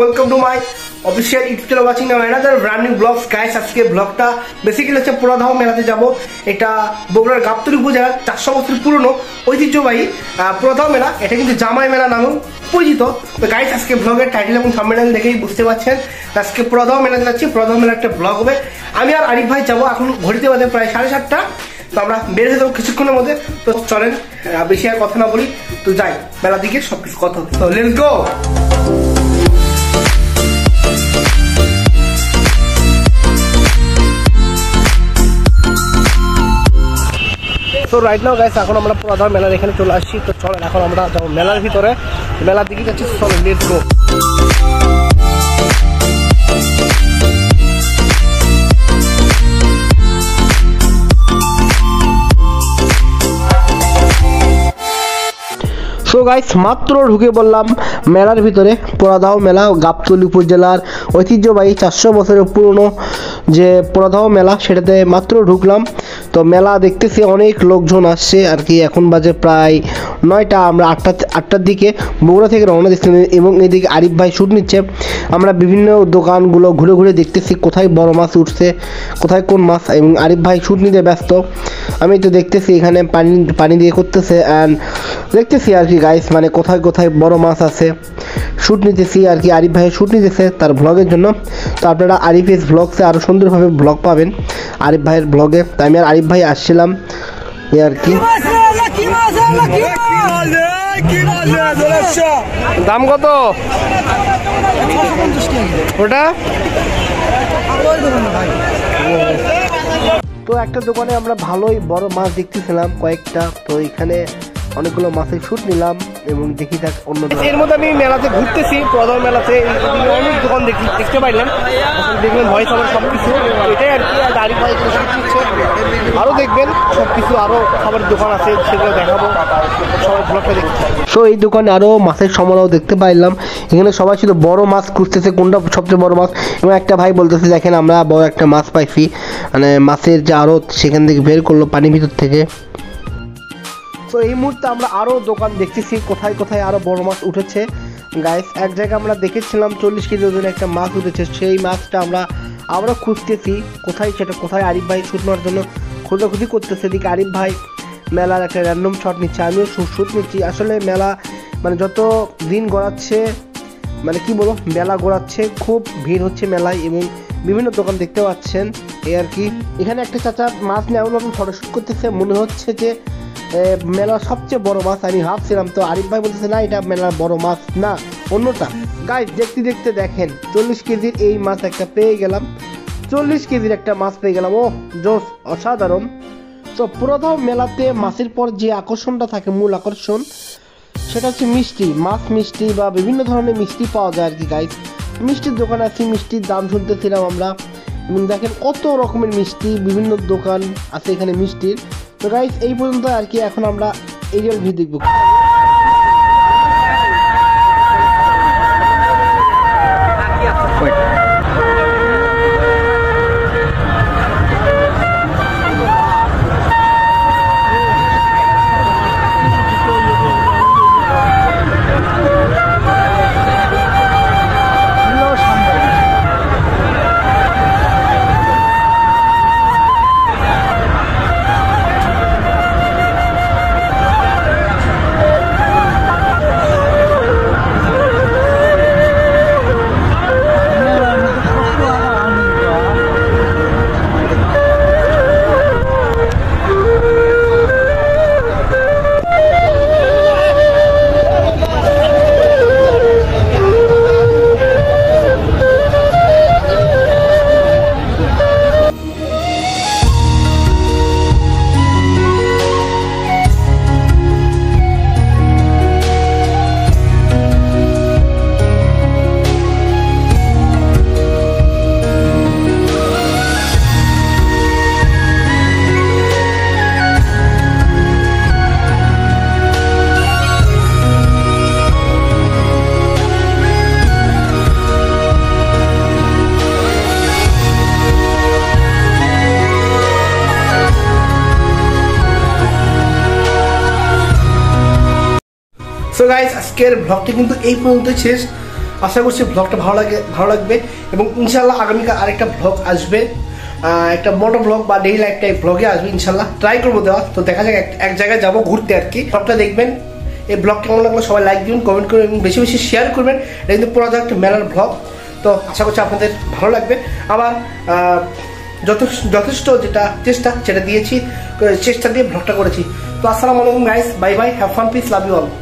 Welcome to my official YouTube channel watching now another brand new vlogs guys. আজকে ব্লগটা basically হচ্ছে পোড়াধাও মেলাতে যাব। এটা বগুড়ার গাবতলী উপজেলার 400 বছর পুরনো ঐতিহ্যবাহী পোড়াধাও মেলা। এটা কিন্তু জামাই মেলা নামেও পরিচিত। তো গাইস আজকে ব্লগের টাইটেল এবং থাম্বনেল দেখেই বুঝতে পারছেন আজকে পোড়াধাও মেলাতে যাচ্ছি। পোড়াধাও মেলার একটা ব্লগ হবে। আমি আর আরিফ ভাই যাবো। এখন ঘড়িতে বাজে প্রায় 7:30। তো আমরা বের হয়ে যাবো কিছুক্ষণের মধ্যে। তো চলেন বেশি আর কথা না বলি, তো যাই মেলার দিকে সবকিছু কথা হবে। তো লেটস গো। তো রাইট নাও গাইস এখন আমরা পোড়াধাও মেলার এখানে চলে আসছি। তো চলেন এখন আমরা যাবো মেলার ভিতরে, মেলার দিকে যাচ্ছি। চলেন লেটস গো। সো গাইস মাত্র ঢুকে বললাম মেলার ভিতরে। পোড়াধাও মেলা গাবতলী উপজেলার ঐতিহ্যবাহী 400 বছরের পুরনো যে পোড়াধাও মেলা, সেটাতে মাত্র ঢুকলাম। তো মেলা দেখতেছি অনেক লোকজন আসছে আর কি। এখন বাজে প্রায় 9টা। আমরা 8টার দিকে বগুড়া থেকে রওনা দিচ্ছি এবং এদিকে আরিফ ভাই শ্যুট নিচ্ছে। আমরা বিভিন্ন দোকানগুলো ঘুরে ঘুরে দেখতেছি কোথায় বড় মাছ উঠছে, কোথায় কোন মাছ, এবং আরিফ ভাই শ্যুট নিতে ব্যস্ত। আমি তো দেখতেছি এখানে পানি দিয়ে করতেছে অ্যান্ড দেখতেছি আর কি গাইস, মানে কোথায় কোথায় বড় মাছ আছে শ্যুট নিতেছি আর কি। আরিফ ভাই শ্যুট নিতেছে তার ব্লগের জন্য। তো আপনারা আরিফ এস ব্লগসে আরও সুন্দরভাবে ব্লগ পাবেন আরিফ ভাইয়ের ব্লগে। তাই আমি আর আরিফ ভাই আসছিলাম এই আর কি। দাম কত ওটা? তো একটা দোকানে আমরা ভালোই বড় মাছ দেখতেছিলাম কয়েকটা। তো এখানে অনেকগুলো মাছের শ্যুট নিলাম এবং দেখি থাক অন্য এর মধ্যে আমি মেলাতে ঘুরতেছি। পোড়াধাও মেলাতে অনেক দোকান দেখতে পাইলেন, দেখবেন ভয়েস আমার সব কিছু এটাই আর কি। আরিফ ভাই আরও দেখবেন সব কিছু, আরও খাবারের দোকান আছে সেগুলো দেখাবো, সবাই ব্লগটা দেখতে। সো এই দোকানে আরও মাছের সমারোহ দেখতে পাইলাম। এখানে সবাই শুধু বড় মাছ খুঁজতেছে কোনটা সবচেয়ে বড় মাছ, এবং একটা ভাই বলতেছে দেখেন আমরা বড় একটা মাছ পাইছি, মানে মাছের যে আড়ত সেখান থেকে বের করলো পানির ভিতর থেকে। তো এই মুহূর্তে আমরা আরও দোকান দেখতেছি কোথায় কোথায় আরও বড় মাছ উঠেছে গাইস। এক জায়গায় আমরা দেখেছিলাম 40 কেজি ওজনের একটা মাছ উঠেছে। সেই মাছটা আমরা খুঁজতেছি কোথায়, সেটা কোথায়। আরিফ ভাই শ্যুট নেওয়ার জন্য খোঁজাখুঁজি করতেছে। এদিকে আরিফ ভাই মেলার একটা র্যান্ডম শট নিচ্ছে, আমিও শ্যুট নিচ্ছি। আসলে মেলা মানে যত দিন গড়াচ্ছে, মানে কি বলবো, মেলা গড়াচ্ছে, খুব ভিড় হচ্ছে মেলায় এবং বিভিন্ন দোকান দেখতে পাচ্ছেন এই আর কি। এখানে একটা চাচা মাছ নিয়ে এমন ফটোশ্যুট করতেছে, মনে হচ্ছে যে মেলার সবচেয়ে বড় মাছ। আমি ভাবছিলাম, তো আরিফ ভাই বলতেছে না এটা মেলার বড় মাছ না, অন্যটা। গাইস দেখতে দেখতে দেখেন 40 কেজির এই মাছ একটা পেয়ে গেলাম। 40 কেজির একটা মাছ পেয়ে গেলাম। ও জোস, অসাধারণ। তো পোড়াধাও মেলাতে মাছের পর যে আকর্ষণটা থাকে, মূল আকর্ষণ, সেটা হচ্ছে মিষ্টি। মাছ মিষ্টি বা বিভিন্ন ধরনের মিষ্টি পাওয়া যায় আর কি গাইস। মিষ্টির দোকান আছে, মিষ্টির দাম শুনতেছিলাম আমরা, এবং দেখেন কত রকমের মিষ্টি, বিভিন্ন দোকান আছে এখানে মিষ্টির। তো গাইস এই পর্যন্ত আর কি। এখন আমরা এরিয়াল ভিউ দেখব। সো গাইস আজকের ব্লগটি কিন্তু এই পর্যন্ত শেষ। আশা করছি ব্লগটা ভালো লাগবে এবং ইনশাল্লাহ আগামীকাল আরেকটা ব্লগ আসবে, একটা মোটো ব্লগ বা ডেইলি লাইফ টাইপ ব্লগে আসবে ইনশাল্লাহ, ট্রাই করবো দেওয়া। তো দেখা যাক, এক জায়গায় যাবো ঘুরতে আর কি। ব্লগটা দেখবেন, এই ব্লগ কেমন লাগলো সবাই লাইক দিবেন, কমেন্ট করবেন এবং বেশি বেশি শেয়ার করবেন। এটা কিন্তু পুরো একটা মেলার ব্লগ, তো আশা করছি আপনাদের ভালো লাগবে। আবার যথেষ্ট যেটা চেষ্টা সেটা দিয়েছি, চেষ্টা দিয়ে ব্লগটা করেছি। তো আসসালামু আলাইকুম guys, bye bye, have fun, peace, love you all.